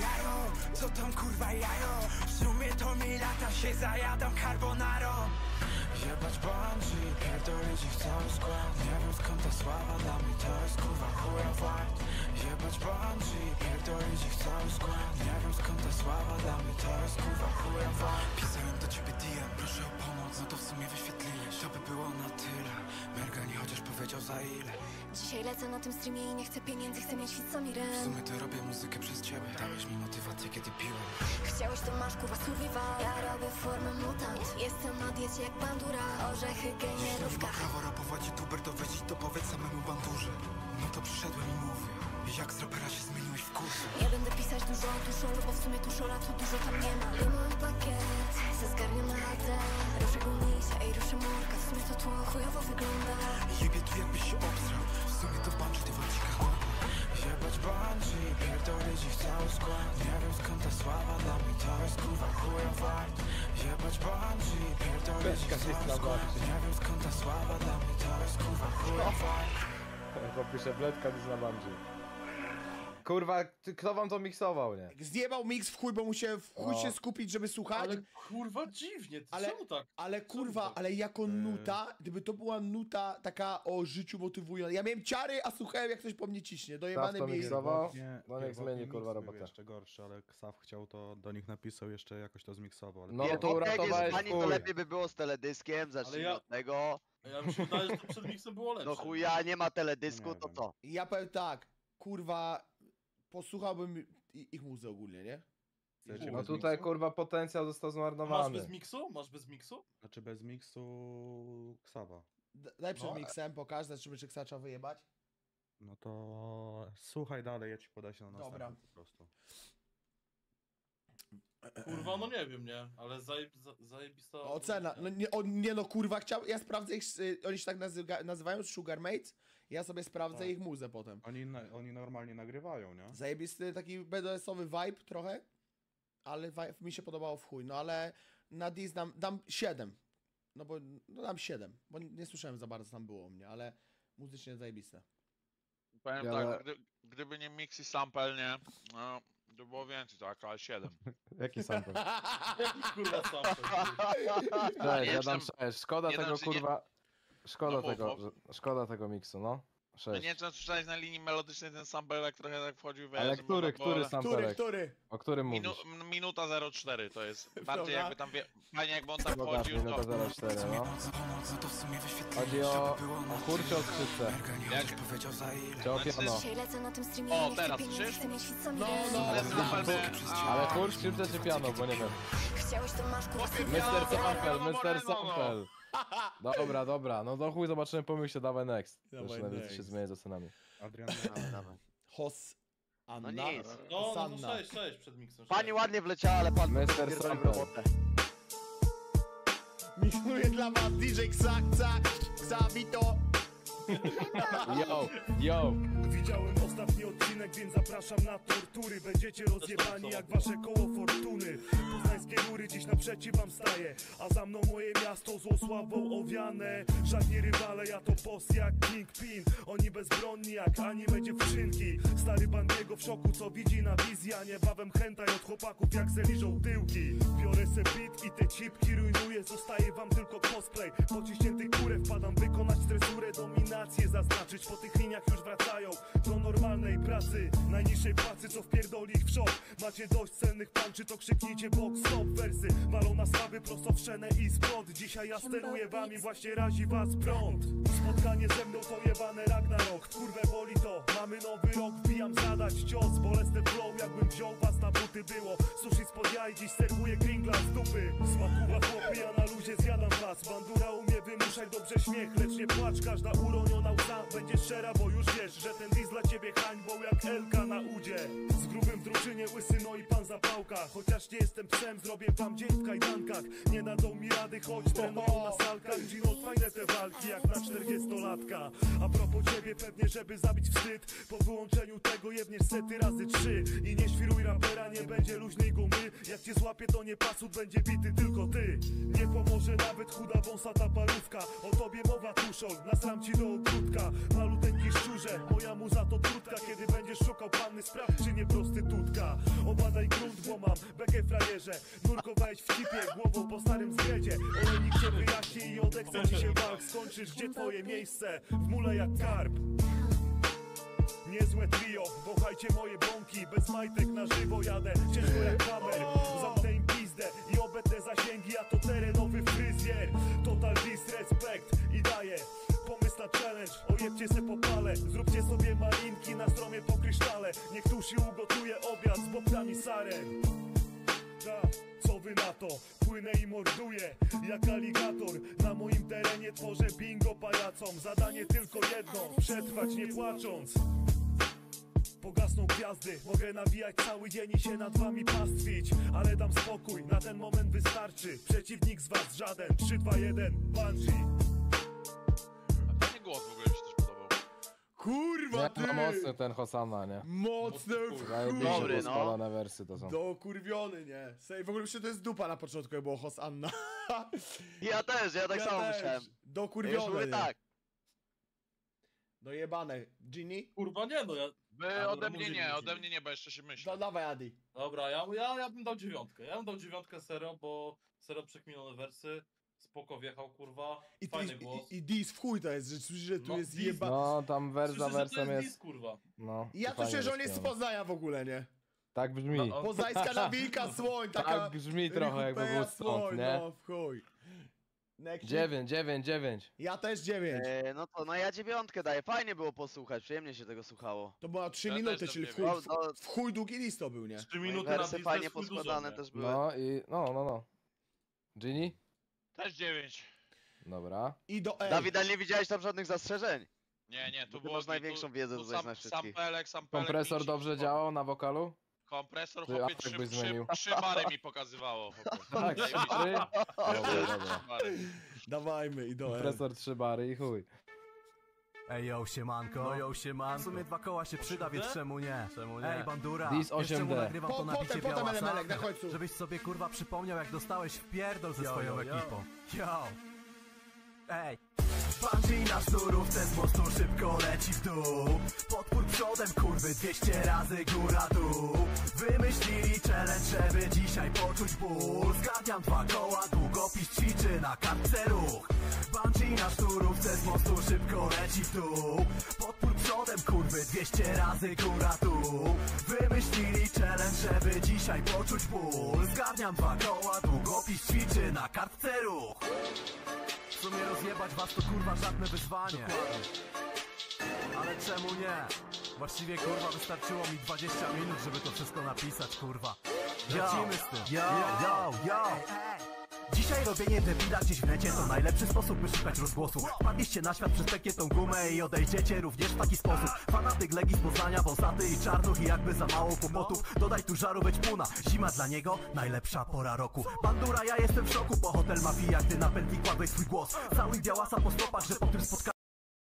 co tam kurwa jajo? W sumie to mi lata się zajadam carbonarą. Jebać bungee, pierdolić ich cały skład. Nie wiem skąd ta sława, dla mnie to jest kurwa chuja wart. Jebać bungee, pierdolić ich cały skład. Nie wiem skąd ta sława, dla mnie to jest kurwa chuja wart. Pisałem do ciebie DM, proszę o pomoc, no to w sumie wyświetliłeś. To by było na tyle, Mergani chociaż powiedział za ile. Dzisiaj lecę na tym streamie i nie chcę pieniędzy, chcę mieć fit W Samirem. sumie to robię muzykę przez ciebie, dałeś mi motywację kiedy piłem. Chciałeś to masz, kurwa survival. Ja robię formę mutant. Jestem na diecie jak bandura. Orzechy, genierówka. Ma prawo rapować youtuber, to weź i to powiedz samemu bandurze. No to przyszedłem i mówię, jak z rapera się zmieniłeś w kursy. Nie będę pisać dużo o tuszolu, bo w sumie tuszola tu dużo tam nie ma. Mam pakiet, ze zgarniam na AD. Ruszę gumisia, ej ruszę murka. W sumie to tło chujowo wygląda. Jebie tu jakbyś się obstrał, w sumie to bungee to walcika chłopa. Jebać bungee, pierdolić ich cały skład. Nie wiem skąd ta sława, dla mnie to jest kurwa chuja wart. Jebać bungee, pierdolić ich cały skład. Nie wiem skąd ta sława, dla mnie to jest kurwa chuja wart. Tylko pisze bledka na Bungie. Kurwa, kto wam to miksował, nie? Zjebał mix w chuj, bo mu się w chuj się skupić, żeby słuchać. Ale kurwa dziwnie, czemu tak? Ale kurwa, ale jako nuta, gdyby to była nuta taka o życiu motywująca. Ja miałem ciary, a słuchałem jak ktoś po mnie ciśnie. Dojebane to miejsce. miksował? Nie, No niech zmieni kurwa robotę. jeszcze gorszy, ale Ksaw chciał to, do nich napisał, jeszcze jakoś to zmiksował. Ale No Nie, to bo jak jest uratowałeś pani, to chuj. lepiej by było z teledyskiem, zacznijmy ja- od tego. Ja mi się wydaje, że to przed miksem było lepsze. No chuja, nie ma teledysku, Nie to wiem. co? Ja powiem tak, kurwa, posłuchałbym ich muzy ogólnie, nie? Chcecie No bez tutaj miksu? kurwa potencjał został Masz zmarnowany. bez miksu? Masz bez miksu? Znaczy bez miksu Ksawa. Daj przed No, miksem, pokaż, zobaczymy czy Ksa trzeba wyjebać. No to słuchaj dalej, ja ci podaję się na Dobra. następny po prostu. Kurwa, no nie wiem, nie? Ale zajebista... Ocena, no nie no kurwa, ja sprawdzę ich, oni się tak nazywają, Sugar Mates, ja sobie sprawdzę Tak. ich muzę potem. Oni normalnie nagrywają, nie? Zajebisty taki BDS-owy vibe trochę, ale mi się podobało w chuj, no ale na Diz dam 7, no bo no dam 7, bo nie słyszałem za bardzo co tam było u mnie, ale muzycznie zajebiste. Powiem Ja- tak, gdyby nie mix i sample, nie? No, To było więcej, to AKL7. Jaki sample? Jaki kurwa sample? Cześć, ja dam 6. Szkoda nie tego dam, że nie- kurwa... Szkoda No mów, tego, mów. szkoda tego miksu, no. No 6. nie wiem, czy słyszałeś na linii melodycznej ten samplek trochę tak wchodził, wiesz, Ale że który można było- samplek? Który? O którym mówisz? Minuta 04 to jest. Bardziej Dobra. jakby tam fajnie jakby on tam Pokaż wchodził, to... minuta 04, no. Chodzi o chór czy o skrzypce? Jak... Czy o piano? Dzisiaj lecę na tym streamie, O, nie teraz, chcę pieniędzy, słyszysz? chcę mieć fit, co mi No, leży. no. Ale sample Ale chór, skrzypce czy piano, bo nie wiem. Chciałeś to masz, kurwa, Mr. Sample, no, Mr. no, no. Sample. Dobra, no to chuj, zobaczymy po miksie, dawaj next. Dawaj Zresztą najwyżej next. się zmienię z ocenami. Adrian, Hos... Anna? No nic. No, no to Hosanna. 6 przed miksem. Pani ładnie wleciała, ale pan Mr. pierdolił Sample. robotę. Miksuję dla was DJ Xavito. Yo. Widziałem ostatni odcinek, więc zapraszam na tortury. Będziecie rozjebani jak wasze koło fortuny. Poznańskie rury dziś naprzeciw wam staje, a za mną moje miasto złą sławą owiane. Żadni rywale, ja to boss jak Kingpin. Oni bezbronni jak anime dziewczynki. Stary Bandiego w szoku, co widzi na wizji, a niebawem hentai od chłopaków jak se liżą tyłki. Biorę se beat i te cipki rujnuję, zostaje wam tylko cosplay. Pociśnięty kurę wpadam wykonać stresurę, dominację zaznaczyć. Po tych liniach już wracają do normalnej pracy, najniższej płacy, co wpierdoli ich w szok. Macie dość cennych panczy, to krzyknijcie box stop. Wersy walą na słaby prosto w szenę i sprąd. Dzisiaj ja steruję wami, właśnie razi was prąd. Spotkanie ze mną to jebane Ragnarok. Kurwę boli to, mamy nowy rok. Wbijam zadać cios, bolesny flow, jakbym wziął was na buty było. Sushi spod jaj, dziś serwuję kringla z dupy. Smakuwa chłopy, ja na luzie zjadam was. Bandura umie wymuszać dobrze śmiech, lecz nie płacz, każda uroniona łza będzie szczera, bo już wiesz, że ten dis dla ciebie hańbą jak Elka na udzie. Z grubym w drużynie łysy, no i pan zapałka. Chociaż nie jestem psem, zrobię wam dzień w kajdankach. Nie dadzą mi rady, choć trenują na salkach. Gino, fajne te walki jak na 40-latka. A propos ciebie, pewnie żeby zabić wstyd, po wyłączeniu tego jebniesz sety razy 3. I nie świruj rapera, nie będzie luźnej gumy. Jak cię złapie, to nie pasut, będzie bity tylko ty. Nie pomoże nawet chuda wąsata parówka. O tobie mowa tuszol, nasram ci do ogródka. Maluteńki szczurze, moja muza to trutka. Kiedy będziesz szukał panny, sprawdź czy nie prostytutka. Obadaj grunt, bo mam bekę frajerze. Nurkowałeś w cipie, głową po starym zgredzie. Olejnik cię wyjaśni i odechce ci się walk. Skończysz, gdzie twoje miejsce? W mule jak karp. Niezłe trio, wąchajcie moje bąki. Bez majtek na żywo jadę, ciężko jak kamer. Zamknę im pizdę i obetnę zasięgi. A to terenowy fryzjer. Total disrespect i daję pomysł na challenge, ojebcie se popale. Zróbcie sobie malinki na stromie po krysztale. Niech tu się ugotuje obiad z bobkami saren. Co wy na to? Płynę i morduję jak aligator. Na moim terenie tworzę bingo pajacom. Zadanie tylko jedno, przetrwać nie płacząc. Pogasną gwiazdy, mogę nawijać cały dzień i się nad wami pastwić. Ale dam spokój, na ten moment wystarczy. Przeciwnik z was żaden, 3, 2, 1, Bungie. A fajny głos w ogóle mi się też podobał. Kurwa ty! No mocny ten Hosanna, nie? Mocny w Zajebiście chuj. poskładane wersy to są. Dokurwiony, nie? Sej, w ogóle myślę, że to jest dupa na początku, jak było Hosanna. Ja też, ja tak samo myślałem. Dokurwione, nie? Tak. Dojebane. Ginny? Kurwa nie, no ja... Wy ode mnie nie, bo jeszcze się myślę. To dawaj, Adi. Dobra, ja bym dał 9. Ja bym dał 9 Sero, bo Sero przekminione wersy. Spoko wjechał, kurwa. Fajny głos. I dis w chuj to jest, że słyszysz, że tu jest jeba... No, tam wers za Słyszę, że to wersem jest jest... dis, kurwa. No, Ja tu czuję, że on jest z Poznania w ogóle, nie? Tak brzmi. Poznańska nawilka słoń, taka... Tak brzmi trochę, jakby był stąd, słoń, nie? no, w chuj. Next. 9. Ja też 9. No ja 9 daję, fajnie było posłuchać, przyjemnie się tego słuchało. To była 3 Ja minuty, też czyli dam w chuj długi list to był, nie? 3 Moje minuty na wersy dis fajnie jest chuj poskładane dużo, też były. No i... No. Ginny? Też 9. Dobra. I do L. Dawid, ale nie widziałeś tam żadnych zastrzeżeń? Nie, Bo tu ty było... masz największą wiedzę tu tutaj z nas wszystkich. Sampelek, Kompresor mixik, dobrze spoko. działał na wokalu? Kompresor, Ty chłopie, apek byś zmienił. 3 bary mi pokazywało, chłopie. Tak, 3 bary? Dobra. Bary. Dawajmy i do L. Kompresor 3 bary i chuj. Ej, yo, siemanko. Yo, siemanko. W sumie 2 koła się przyda, więc czemu nie? Ej, Bandura, Dis wiesz czemu 8D. nagrywam to na bicie Potem Białasa? Elemelek, na końcu. Żebyś sobie kurwa przypomniał, jak dostałeś w pierdol ze swoją ekipą. Yo! Ej! Bungee na sznurówce z mostu szybko leci w dół. Podpór przodem, kurwy, 200 razy góra-dół. Wymyślili challenge, żeby dzisiaj poczuć ból. Zgarniam 2 koła, długopis ćwiczy na kartce ruch. Bungee na sznurówce z mostu szybko leci w dół. Podpór przodem, kurwy, 200 razy góra-dół. Wymyślili challenge, żeby dzisiaj poczuć ból. Zgarniam 2 koła, długopis ćwiczy na kartce ruch. W sumie rozjebać was to kurwa żadne wyzwanie. Ale czemu nie? Właściwie kurwa wystarczyło mi 20 minut, żeby to wszystko napisać, kurwa. Lecimy z tym. Yo. Dzisiaj robienie debila gdzieś w necie to najlepszy sposób, by szukać rozgłosu. Wpadliście na świat przez pekietą gumę i odejdziecie również w taki sposób. Fanatyk Legii z Poznania, wąsaty i czarnuch i jakby za mało kłopotów. Dodaj tu żaru, weź puna. Zima dla niego najlepsza pora roku. Bandura, ja jestem w szoku, bo hotel mafii jak ty na pętli kładłeś swój głos. Cały białasa po stopach, że po tym spotkaniu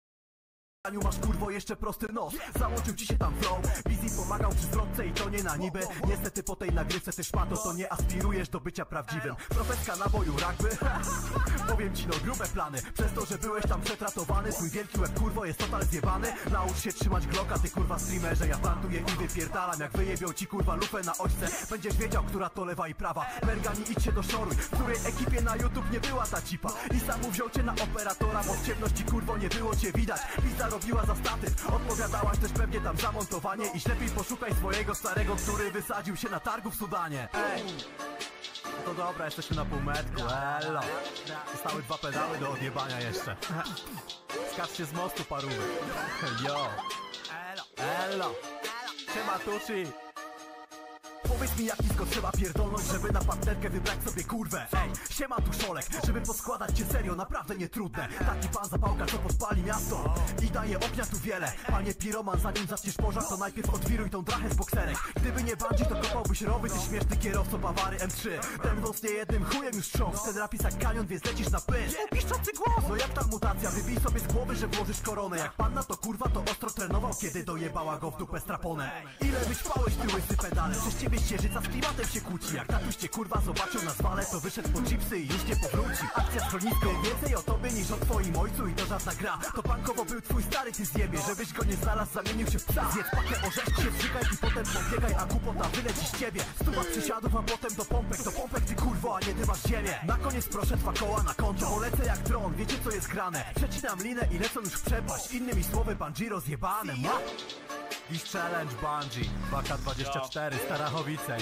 masz kurwo jeszcze prosty nos. Załączył ci się tam flow. Busy pomagał przy zwrotce i to nie na niby. Niestety po tej nagrywce ty szmato, to nie aspirujesz do bycia prawdziwym. Profeska naboju rugby. Powiem ci no grube plany. Przez to, że byłeś tam przetratowany, twój wielki łeb kurwo jest total zjebany. Naucz się trzymać glocka, ty kurwa streamerze. Ja plantuję i wypierdalam, jak wyjebią ci kurwa lufę na ośce. Będziesz wiedział, która to lewa i prawa. Mergani, idź się doszoruj. W której ekipie na YouTube nie była ta cipa. I sam wziął cię na operatora, bo w ciemności kurwo nie było cię widać. Pizza robiła za statyw. Odpowiadałaś też pewnie tam za montowanie. I lepiej poszukaj swojego starego, który wysadził się na targu w Sudanie. Ej! No to dobra, jesteśmy na półmetku, elo. Zostały 2 pedały do odjebania jeszcze. Skaczcie z mostu, parówy. Yo. Elo. Siema, Tucci. Powiedz mi, jak nisko trzeba pierdolnąć, żeby na partnerkę wybrać sobie kurwę. Ej, siema tu Szolek, żeby poskładać cię serio, naprawdę nie trudne. Taki pan zapałka, co podpali miasto i daje ognia tu wiele. Panie piroman, zanim zaczniesz pożar, to najpierw odwiruj tą drachę z bokserek. Gdyby nie Bungee, to kopałbyś rowy, ty śmieszny kierowco Bawary M3. Ten wąs nie jednym chujem już trząs, ten rap jest jak kanion, więc lecisz na pysz. Piszczący głos! No jak ta mutacja, wybij sobie z głowy, że włożysz koronę. Jak panna to kurwa, to ostro trenował, kiedy dojebała go w dupę straponę. Ile wyćpałeś ty łysy pedale, przez ciebie ścieżyca z klimatem się kłóci. Jak tatuś cię kurwa zobaczył na zwale, to wyszedł po chipsy i już nie powróci. Akcja schronisko, więcej o tobie niż o twoim ojcu i to żadna gra. To bankowo był twój stary, ty zjebie, żebyś go nie znalazł, zamienił się w psa. Zjedz pakę orzeszki, się wrzykaj i potem pobiegaj, a głupota wyleci z ciebie. 100 przysiadów, a potem do pompek ty kurwo, a nie dymasz ziemię. Na koniec proszę 2 koła na konto, bo lecę jak dron, wiecie co jest grane. Przecinam linę i lecą już w przepaść, innymi słowy Bungee rozjebane. Dziś challenge Bungee, Baka 24, Starachowice.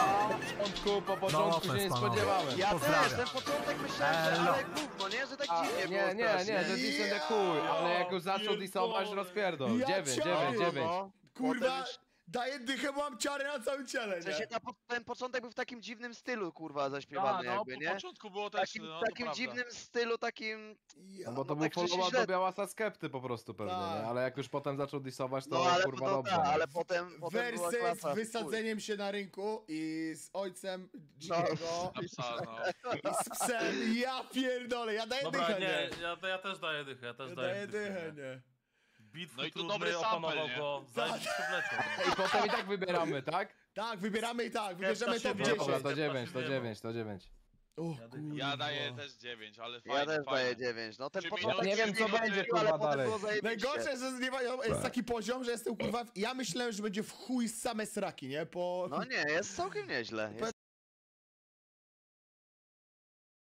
Po początku się nie spodziewałem. Ja też, ten początek myślałem, że ale gówno, nie? Że tak dziwnie było Nie, że decent jak chuj, ale jak już zaczął disować, rozpierdol. 9. Kurwa, daję dychę, bo mam ciary na całym ciele, W sensie nie? ten początek był w takim dziwnym stylu, kurwa, zaśpiewany jakby, nie? Po początku było też, takim dziwnym stylu, takim... No bo to był follow do Białasa Skepty po prostu pewnie, nie? Ale jak już potem zaczął disować, to ale kurwa dobrze. ale potem była Wersy klasa. z wysadzeniem się na rynku i z ojcem Dzikiego i z psem. Ja pierdolę, ja daję Dobra, dychę, nie, nie? ja też daję dychę, ja też Ja daję daję dychę, nie? Bitwy No i to trudnej, dobry sample, opanował nie? go, zajebiście wleciał. I potem i tak wybieramy, tak? Tak, wybieramy i tak, wybierzemy top Nie, 10. Dobra, to 9. O, Ja daję też 9, ale fajnie. Ja też daję 9, no ten Trzy początek... minuty, Nie wiem, co będzie, kurwa, ale potem dalej. było zajebiście. Najgorsze, że jest taki poziom, że jestem kurwa... Ja myślałem, że będzie w chuj same sraki, nie? No nie, jest całkiem nieźle. Powiem